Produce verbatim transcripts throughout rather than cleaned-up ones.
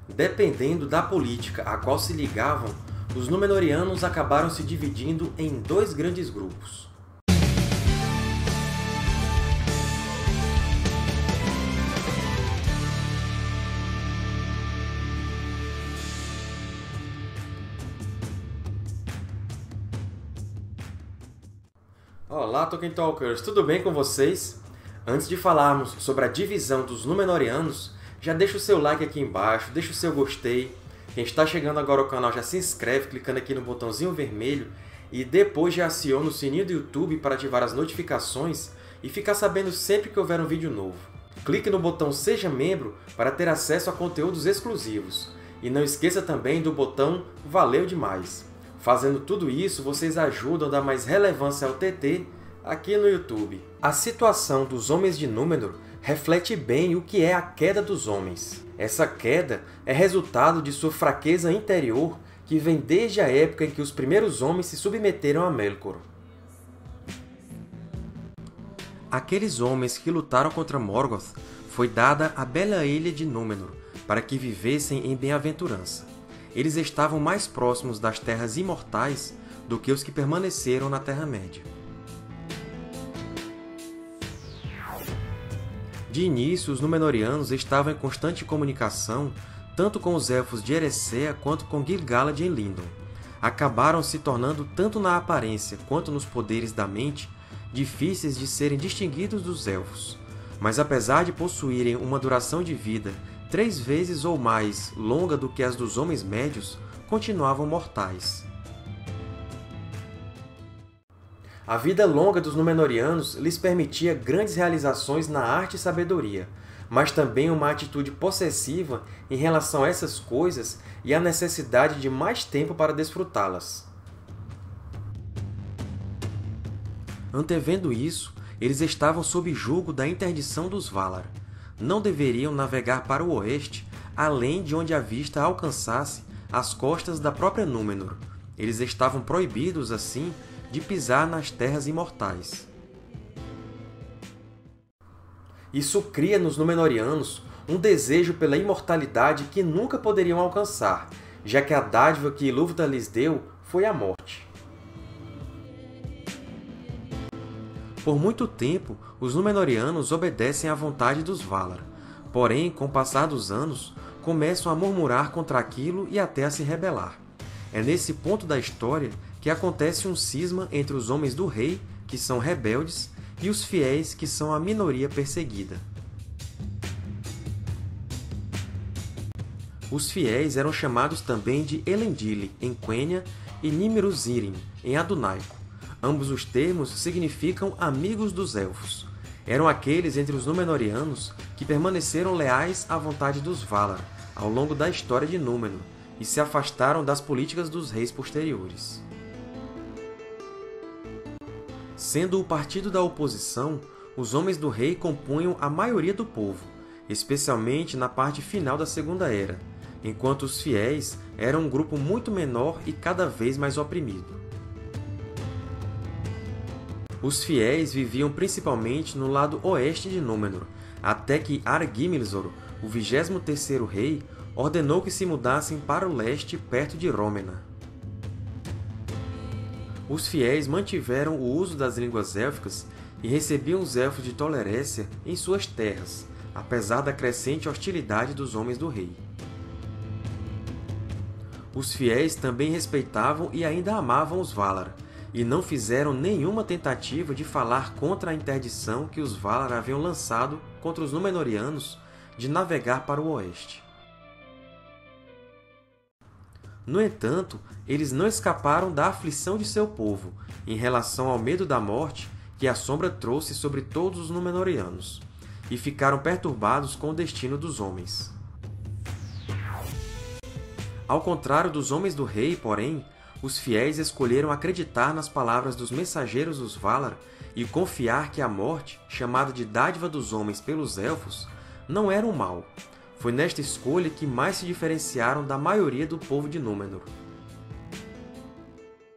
Dependendo da política a qual se ligavam, os Númenóreanos acabaram se dividindo em dois grandes grupos. Olá, Tolkien Talkers! Tudo bem com vocês? Antes de falarmos sobre a divisão dos Númenóreanos, já deixa o seu like aqui embaixo, deixa o seu gostei. Quem está chegando agora ao canal já se inscreve clicando aqui no botãozinho vermelho e depois já aciona o sininho do YouTube para ativar as notificações e ficar sabendo sempre que houver um vídeo novo. Clique no botão Seja Membro para ter acesso a conteúdos exclusivos. E não esqueça também do botão Valeu Demais! Fazendo tudo isso, vocês ajudam a dar mais relevância ao T T aqui no YouTube. A situação dos Homens de Númenor reflete bem o que é a queda dos homens. Essa queda é resultado de sua fraqueza interior que vem desde a época em que os primeiros homens se submeteram a Melkor. Àqueles homens que lutaram contra Morgoth foi dada a bela ilha de Númenor para que vivessem em bem-aventurança. Eles estavam mais próximos das Terras Imortais do que os que permaneceram na Terra-média. De início, os Númenóreanos estavam em constante comunicação tanto com os Elfos de Eressëa quanto com Gil-galad em Lindon. Acabaram se tornando, tanto na aparência quanto nos poderes da mente, difíceis de serem distinguidos dos Elfos. Mas apesar de possuírem uma duração de vida três vezes ou mais longa do que as dos Homens Médios, continuavam mortais. A vida longa dos Númenóreanos lhes permitia grandes realizações na arte e sabedoria, mas também uma atitude possessiva em relação a essas coisas e a necessidade de mais tempo para desfrutá-las. Antevendo isso, eles estavam sob julgo da interdição dos Valar. Não deveriam navegar para o oeste, além de onde a vista alcançasse as costas da própria Númenor. Eles estavam proibidos, assim, de pisar nas Terras Imortais. Isso cria nos Númenóreanos um desejo pela imortalidade que nunca poderiam alcançar, já que a dádiva que Ilúvatar lhes deu foi a morte. Por muito tempo, os Númenóreanos obedecem à vontade dos Valar, porém, com o passar dos anos, começam a murmurar contra aquilo e até a se rebelar. É nesse ponto da história que acontece um cisma entre os Homens do Rei, que são rebeldes, e os fiéis, que são a minoria perseguida. Os fiéis eram chamados também de Elendili, em Quenya, e Nimir-Uzirin, em Adunaico. Ambos os termos significam amigos dos Elfos. Eram aqueles entre os Númenóreanos que permaneceram leais à vontade dos Valar ao longo da história de Númenor e se afastaram das políticas dos reis posteriores. Sendo o partido da oposição, os Homens do Rei compunham a maioria do povo, especialmente na parte final da Segunda Era, enquanto os fiéis eram um grupo muito menor e cada vez mais oprimido. Os fiéis viviam principalmente no lado oeste de Númenor, até que Ar-Gimilzor, o vigésimo terceiro rei, ordenou que se mudassem para o leste perto de Rhomenna. Os fiéis mantiveram o uso das línguas élficas e recebiam os Elfos de Tol Eressëa em suas terras, apesar da crescente hostilidade dos Homens do Rei. Os fiéis também respeitavam e ainda amavam os Valar, e não fizeram nenhuma tentativa de falar contra a interdição que os Valar haviam lançado contra os Númenóreanos de navegar para o oeste. No entanto, eles não escaparam da aflição de seu povo, em relação ao medo da morte que a Sombra trouxe sobre todos os Númenóreanos, e ficaram perturbados com o destino dos homens. Ao contrário dos Homens do Rei, porém, os fiéis escolheram acreditar nas palavras dos mensageiros dos Valar e confiar que a morte, chamada de dádiva dos homens pelos Elfos, não era um mal. Foi nesta escolha que mais se diferenciaram da maioria do povo de Númenor.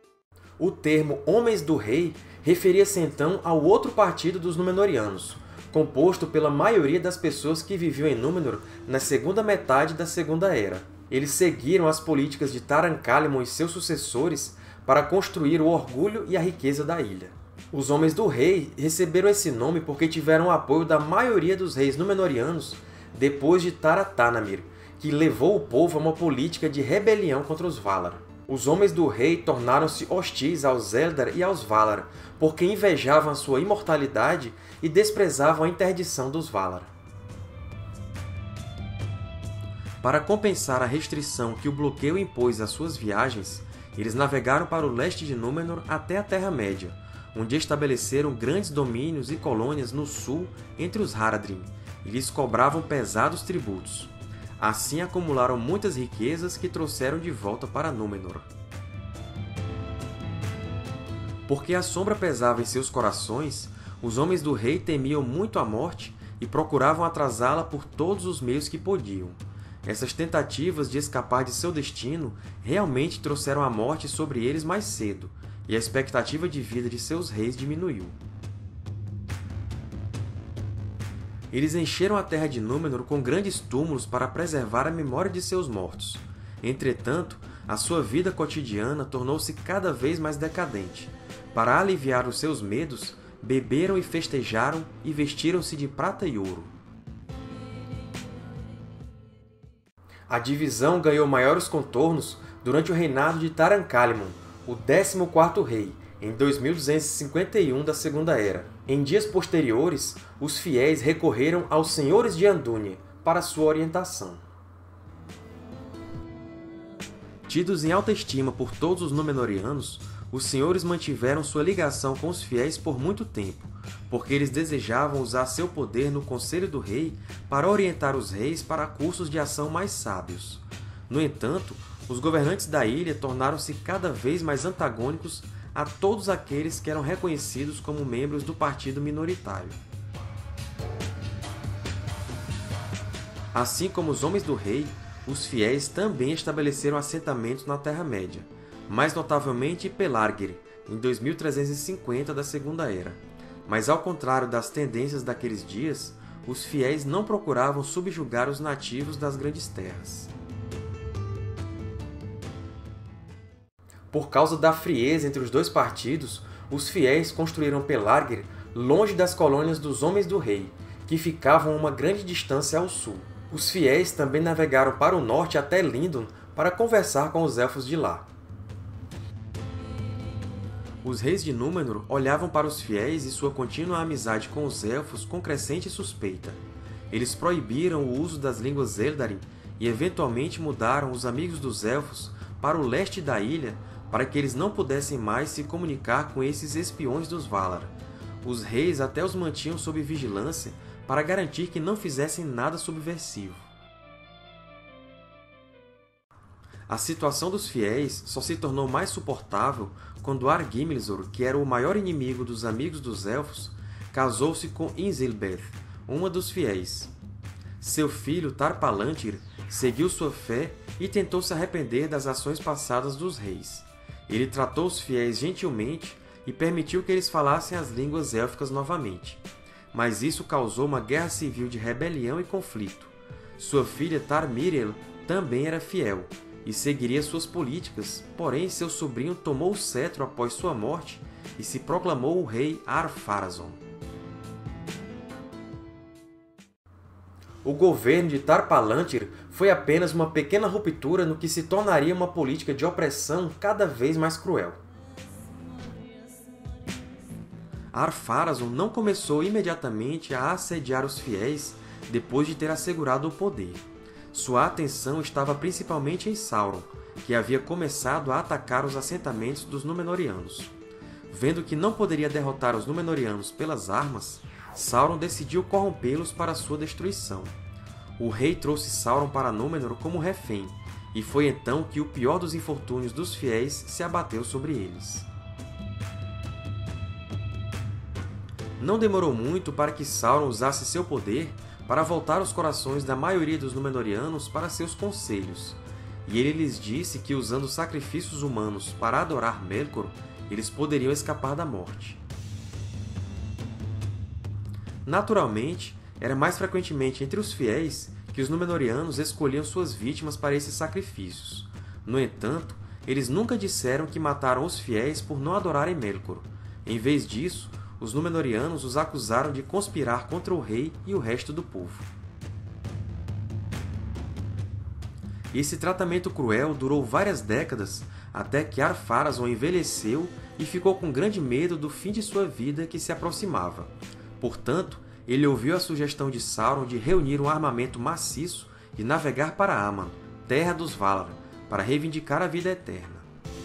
O termo Homens do Rei referia-se então ao outro partido dos Númenóreanos, composto pela maioria das pessoas que viviam em Númenor na segunda metade da Segunda Era. Eles seguiram as políticas de Taran-Calimon e seus sucessores para construir o orgulho e a riqueza da ilha. Os Homens do Rei receberam esse nome porque tiveram o apoio da maioria dos reis Númenóreanos depois de Tar-Atanamir, que levou o povo a uma política de rebelião contra os Valar. Os Homens do Rei tornaram-se hostis aos Eldar e aos Valar, porque invejavam a sua imortalidade e desprezavam a interdição dos Valar. Para compensar a restrição que o bloqueio impôs às suas viagens, eles navegaram para o leste de Númenor até a Terra-média, onde estabeleceram grandes domínios e colônias no sul entre os Haradrim, e lhes cobravam pesados tributos. Assim acumularam muitas riquezas que trouxeram de volta para Númenor. Porque a sombra pesava em seus corações, os Homens do Rei temiam muito a morte e procuravam atrasá-la por todos os meios que podiam. Essas tentativas de escapar de seu destino realmente trouxeram a morte sobre eles mais cedo, e a expectativa de vida de seus reis diminuiu. Eles encheram a terra de Númenor com grandes túmulos para preservar a memória de seus mortos. Entretanto, a sua vida cotidiana tornou-se cada vez mais decadente. Para aliviar os seus medos, beberam e festejaram e vestiram-se de prata e ouro. A divisão ganhou maiores contornos durante o reinado de Taran-Calimon, o décimo quarto rei, em dois mil duzentos e cinquenta e um da Segunda Era. Em dias posteriores, os fiéis recorreram aos Senhores de Andúnie para sua orientação. Tidos em alta estima por todos os Númenóreanos, os Senhores mantiveram sua ligação com os fiéis por muito tempo, porque eles desejavam usar seu poder no Conselho do Rei para orientar os reis para cursos de ação mais sábios. No entanto, os governantes da ilha tornaram-se cada vez mais antagônicos a todos aqueles que eram reconhecidos como membros do partido minoritário. Assim como os Homens do Rei, os fiéis também estabeleceram assentamentos na Terra-média, mais notavelmente Pelargir, em dois mil trezentos e cinquenta da Segunda Era. Mas, ao contrário das tendências daqueles dias, os fiéis não procuravam subjugar os nativos das Grandes Terras. Por causa da frieza entre os dois partidos, os fiéis construíram Pelargir longe das colônias dos Homens do Rei, que ficavam a uma grande distância ao sul. Os fiéis também navegaram para o norte até Lindon para conversar com os Elfos de lá. Os reis de Númenor olhavam para os fiéis e sua contínua amizade com os Elfos com crescente suspeita. Eles proibiram o uso das línguas Eldarin e eventualmente mudaram os Amigos dos Elfos para o leste da ilha para que eles não pudessem mais se comunicar com esses espiões dos Valar. Os reis até os mantinham sob vigilância para garantir que não fizessem nada subversivo. A situação dos fiéis só se tornou mais suportável quando Argimilzor, que era o maior inimigo dos Amigos dos Elfos, casou-se com Inzilbeth, uma dos fiéis. Seu filho Tar-Palantir seguiu sua fé e tentou se arrepender das ações passadas dos reis. Ele tratou os fiéis gentilmente e permitiu que eles falassem as línguas élficas novamente. Mas isso causou uma guerra civil de rebelião e conflito. Sua filha Tar-Miriel também era fiel e seguiria suas políticas, porém seu sobrinho tomou o cetro após sua morte e se proclamou o rei Ar-Pharazôn. O governo de Tar-Palantir foi apenas uma pequena ruptura no que se tornaria uma política de opressão cada vez mais cruel. Ar-Pharazôn não começou imediatamente a assediar os fiéis depois de ter assegurado o poder. Sua atenção estava principalmente em Sauron, que havia começado a atacar os assentamentos dos Númenóreanos. Vendo que não poderia derrotar os Númenóreanos pelas armas, Sauron decidiu corrompê-los para sua destruição. O rei trouxe Sauron para Númenor como refém, e foi então que o pior dos infortúnios dos fiéis se abateu sobre eles. Não demorou muito para que Sauron usasse seu poder para voltar os corações da maioria dos Númenóreanos para seus conselhos, e ele lhes disse que, usando sacrifícios humanos para adorar Melkor, eles poderiam escapar da morte. Naturalmente, era mais frequentemente entre os fiéis que os Númenóreanos escolhiam suas vítimas para esses sacrifícios. No entanto, eles nunca disseram que mataram os fiéis por não adorarem Melkor. Em vez disso, os Númenóreanos os acusaram de conspirar contra o rei e o resto do povo. Esse tratamento cruel durou várias décadas, até que Ar-Pharazôn envelheceu e ficou com grande medo do fim de sua vida que se aproximava. Portanto, ele ouviu a sugestão de Sauron de reunir um armamento maciço e navegar para Aman, terra dos Valar, para reivindicar a vida eterna.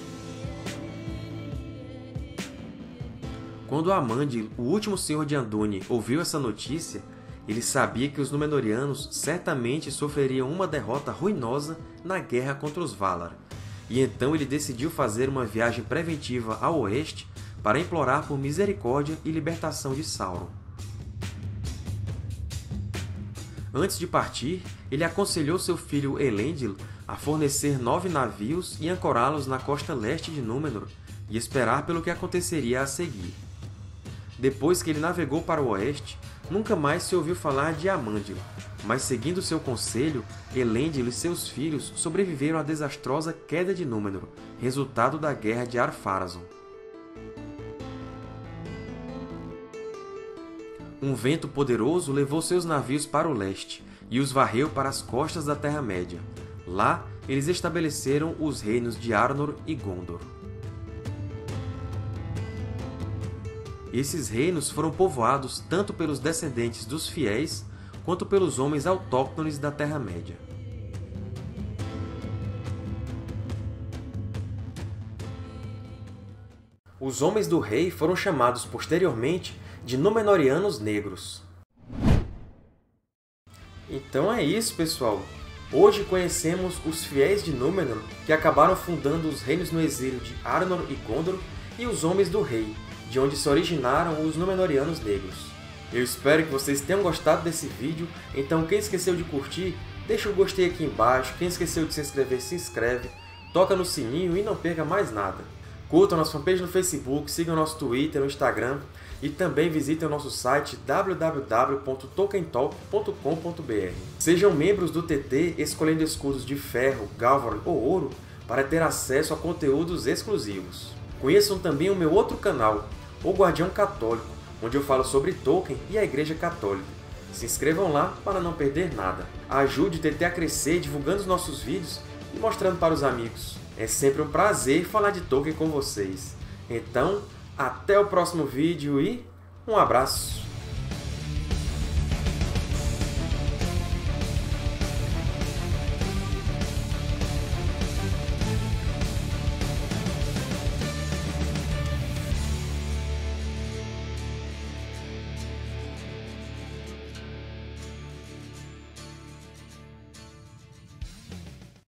Quando Amandil, o último Senhor de Andúni, ouviu essa notícia, ele sabia que os Númenóreanos certamente sofreriam uma derrota ruinosa na guerra contra os Valar, e então ele decidiu fazer uma viagem preventiva ao oeste para implorar por misericórdia e libertação de Sauron. Antes de partir, ele aconselhou seu filho Elendil a fornecer nove navios e ancorá-los na costa leste de Númenor e esperar pelo que aconteceria a seguir. Depois que ele navegou para o oeste, nunca mais se ouviu falar de Amandil, mas seguindo seu conselho, Elendil e seus filhos sobreviveram à desastrosa queda de Númenor, resultado da Guerra de Ar-Pharazôn. Um vento poderoso levou seus navios para o leste e os varreu para as costas da Terra-média. Lá, eles estabeleceram os reinos de Arnor e Gondor. Esses reinos foram povoados tanto pelos descendentes dos fiéis quanto pelos homens autóctones da Terra-média. Os Homens do Rei foram chamados posteriormente de Númenóreanos Negros. Então é isso, pessoal! Hoje conhecemos os fiéis de Númenor, que acabaram fundando os reinos no exílio de Arnor e Gondor, e os Homens do Rei, de onde se originaram os Númenóreanos Negros. Eu espero que vocês tenham gostado desse vídeo, então quem esqueceu de curtir, deixa o gostei aqui embaixo, quem esqueceu de se inscrever, se inscreve, toca no sininho e não perca mais nada. Curtam nossa fanpage no Facebook, sigam nosso Twitter, no Instagram e também visitem o nosso site w w w ponto tolkien talk ponto com ponto b r. Sejam membros do T T escolhendo escudos de ferro, galvan ou ouro para ter acesso a conteúdos exclusivos. Conheçam também o meu outro canal, O Guardião Católico, onde eu falo sobre Tolkien e a Igreja Católica. Se inscrevam lá para não perder nada. Ajude o T T a crescer divulgando os nossos vídeos e mostrando para os amigos. É sempre um prazer falar de Tolkien com vocês. Então, até o próximo vídeo e um abraço!